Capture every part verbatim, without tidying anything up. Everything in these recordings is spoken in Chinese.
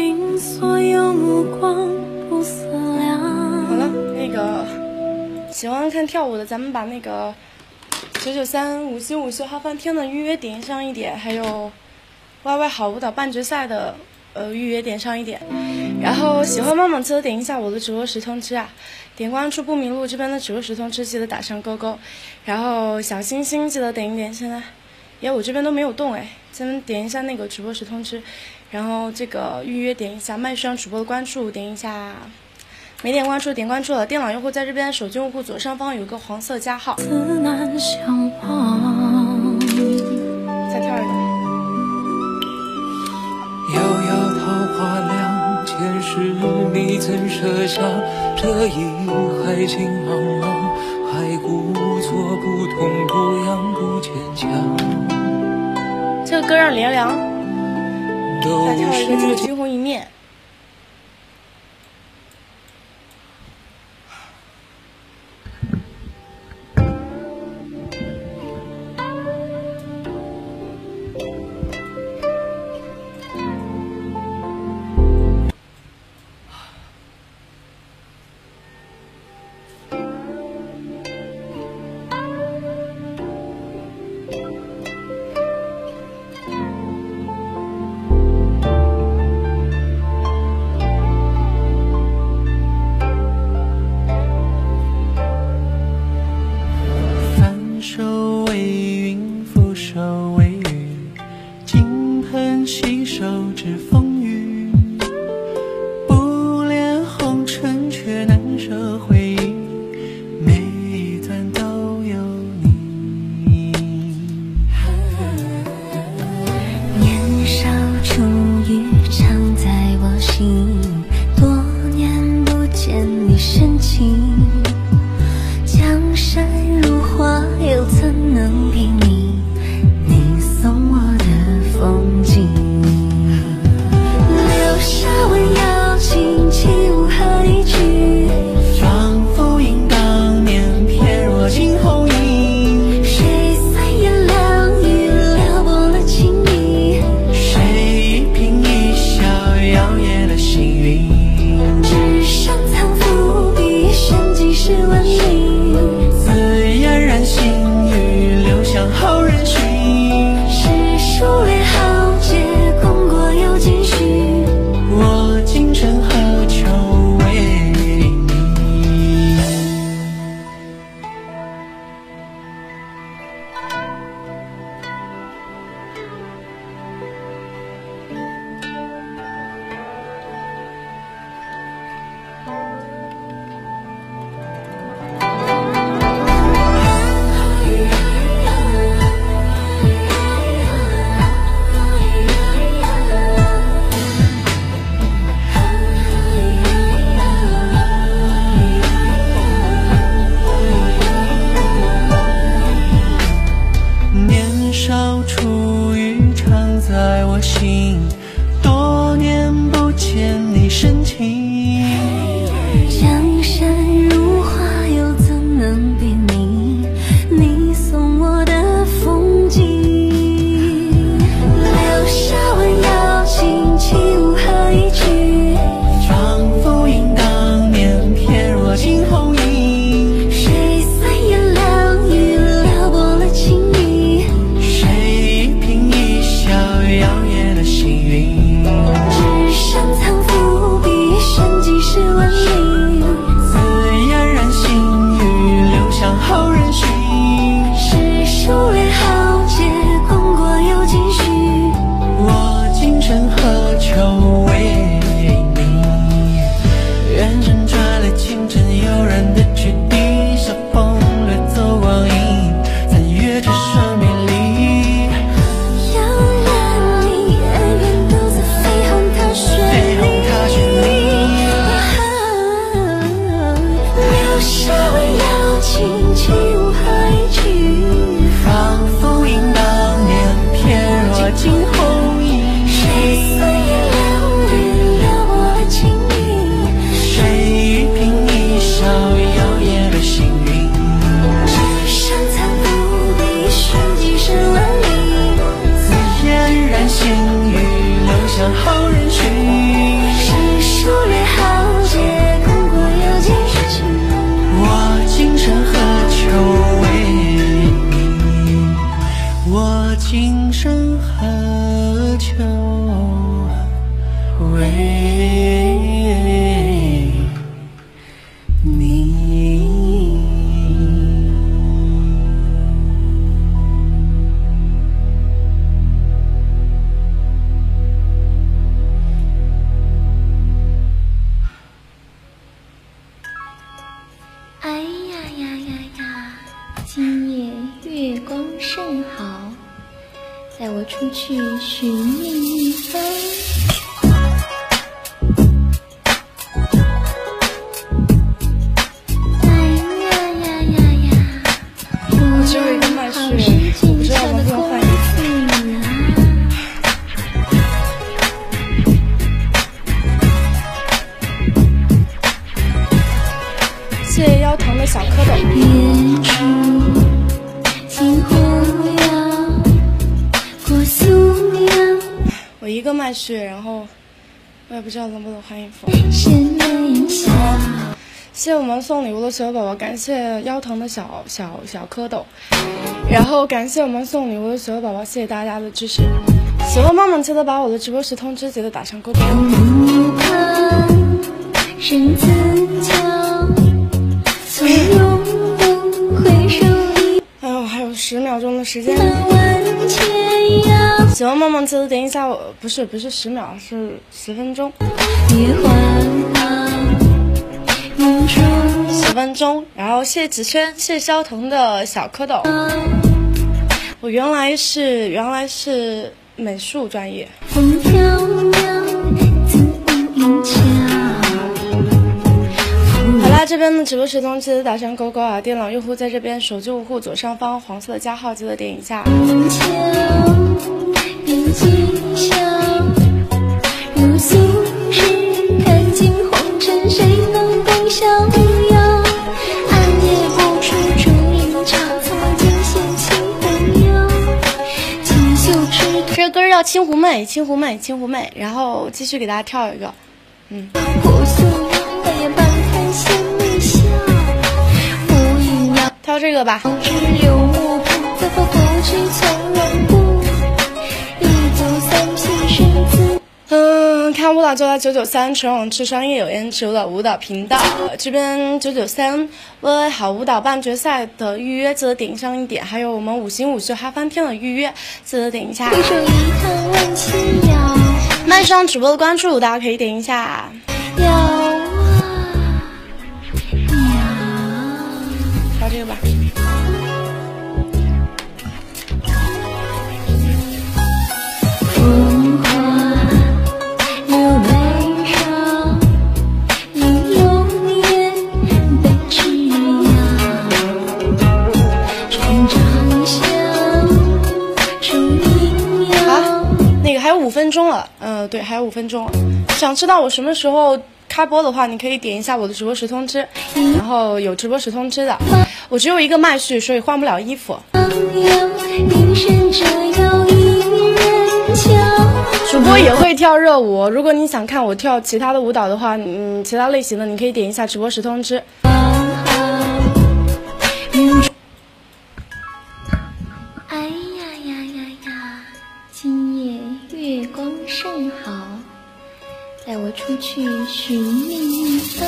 尽所有目光不思量。 好了，那个喜欢看跳舞的，咱们把那个九九三午休午休哈翻天的预约点上一点，还有 Y Y 好舞蹈半决赛的呃预约点上一点。然后喜欢帮忙记得点一下我的直播时通知啊，点关注不迷路这边的直播时通知记得打上勾勾，然后小星星记得点一点。现在耶我这边都没有动哎，先点一下那个直播时通知，然后这个预约点一下，麦上主播的关注点一下，没点关注点关注了。电脑用户在这边手机用户左上方有个黄色加号， 难相忘。 再跳一个。 遥遥桃花凉，前世你曾设下这一海情茫茫，还故作不痛不痒不坚强。 这个歌让连凉。再跳一个这个惊鸿一面。 像好人寻。 狩猎豪杰，看过有几十情。 我今生何求为你？我今生何求为你？ 哎呀呀呀呀！今夜月光甚好，带我出去寻觅一番。哎呀呀呀呀！ 我只有一个麦序，我不知道能不能换一次。谢谢腰疼的小蝌蚪。 月出金湖摇，过苏阳。 我一个麦序，然后我也不知道能不能换衣服。 深微笑。 谢谢我们送礼物的所有宝宝，感谢腰疼的小小小蝌蚪，然后感谢我们送礼物的所有宝宝，谢谢大家的支持。喜欢妈妈记得把我的直播时通知记得打上勾勾。 路旁生自桥，从容不回首一哎呦，还有十秒钟的时间。 万千摇。 喜欢妈妈记得点一下我，不是不是十秒，是十分钟。 月环旁，梦中十分钟，然后谢谢子轩，谢谢萧腾的小蝌蚪。我原来是原来是美术专业。 风飘渺，自无影桥。 好啦，这边的直播时通记得打上勾勾啊！电脑用户在这边，手机用户左上方黄色的加号记得点一下。 虹桥，人今宵，如素日，看尽红尘，谁能共逍遥？暗夜不出竹林桥，苍茫尽现清风摇。锦绣之这歌叫《青湖妹》，青湖妹，青湖妹。然后继续给大家跳一个，嗯。 过素阳，半夜半看仙眉笑。无影摇， 跳这个吧。 只留木盘，可否不知从容步？一走三品身姿。 嗯，看舞蹈就在九九三纯网赤商业有颜值的舞蹈频道，这边九九三为好舞蹈半决赛的预约记得点上一点，还有我们五行五秀哈翻天的预约记得点一下。 回首一看万千摇， 麦上直播的关注大家可以点一下。 摇啊摇。 跳这个吧。 风花柳眉梢，影容颜被枝摇。春长香，竹影摇。 好，那个还有五分钟了，嗯、呃，对，还有五分钟了。想知道我什么时候开播的话，你可以点一下我的直播时通知，然后有直播时通知的。我只有一个麦序，所以换不了衣服。 凝神折腰一人桥。 主播也会跳热舞，如果你想看我跳其他的舞蹈的话，嗯，其他类型的你可以点一下直播时通知。 哎呀呀呀呀！今夜月光甚好，带我出去寻觅一番。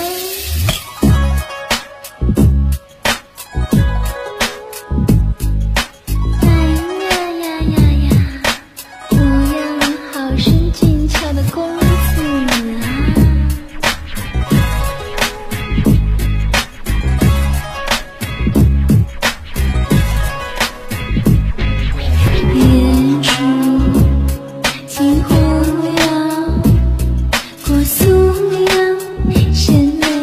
哎呀呀呀呀！模样好是俊俏的公子啊。月出金湖摇，过苏阳，深眉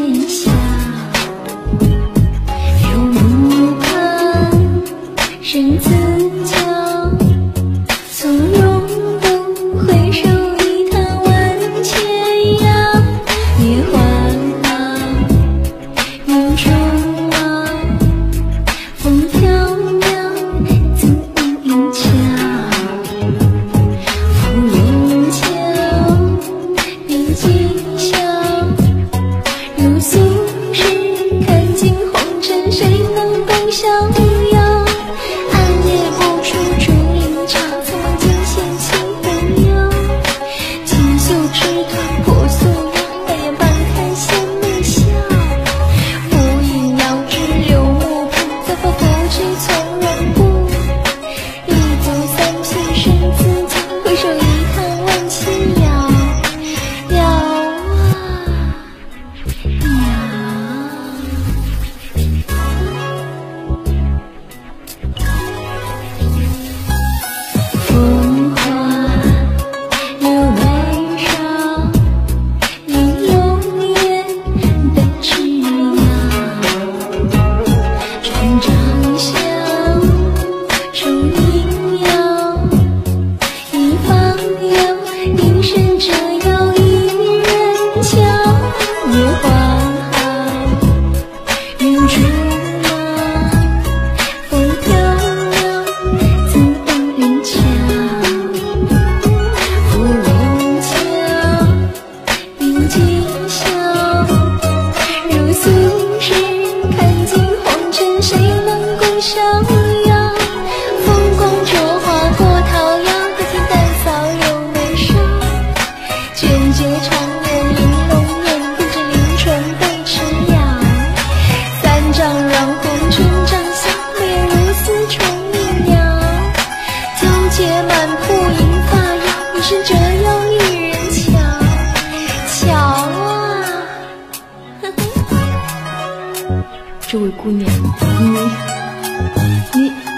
这位姑娘，你你。